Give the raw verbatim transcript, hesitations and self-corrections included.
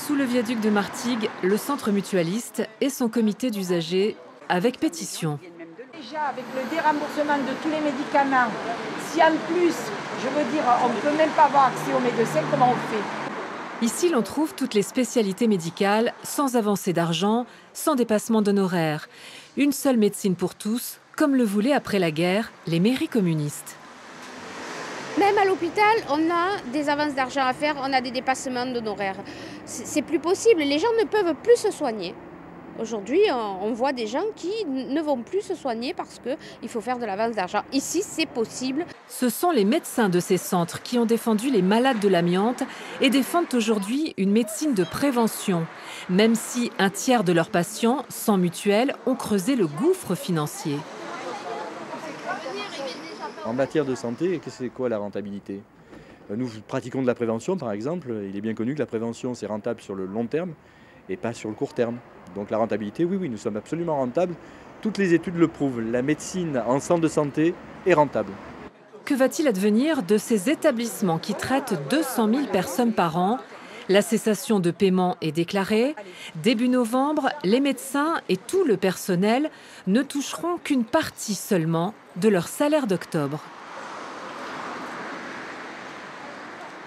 Sous le viaduc de Martigues, le centre mutualiste et son comité d'usagers avec pétition. Déjà, avec le déremboursement de tous les médicaments, si en plus, je veux dire, on ne peut même pas avoir accès aux médecins, comment on fait? Ici, l'on trouve toutes les spécialités médicales, sans avancée d'argent, sans dépassement d'honoraires. Une seule médecine pour tous, comme le voulaient après la guerre les mairies communistes. Même à l'hôpital, on a des avances d'argent à faire, on a des dépassements d'honoraires. C'est plus possible, les gens ne peuvent plus se soigner. Aujourd'hui, on voit des gens qui ne vont plus se soigner parce qu'il faut faire de l'avance d'argent. Ici, c'est possible. Ce sont les médecins de ces centres qui ont défendu les malades de l'amiante et défendent aujourd'hui une médecine de prévention, même si un tiers de leurs patients, sans mutuelle, ont creusé le gouffre financier. En matière de santé, c'est quoi la rentabilité? Nous pratiquons de la prévention, par exemple. Il est bien connu que la prévention, c'est rentable sur le long terme et pas sur le court terme. Donc la rentabilité, oui, oui, nous sommes absolument rentables. Toutes les études le prouvent. La médecine en centre de santé est rentable. Que va-t-il advenir de ces établissements qui traitent deux cent mille personnes par an? La cessation de paiement est déclarée. Début novembre, les médecins et tout le personnel ne toucheront qu'une partie seulement de leur salaire d'octobre.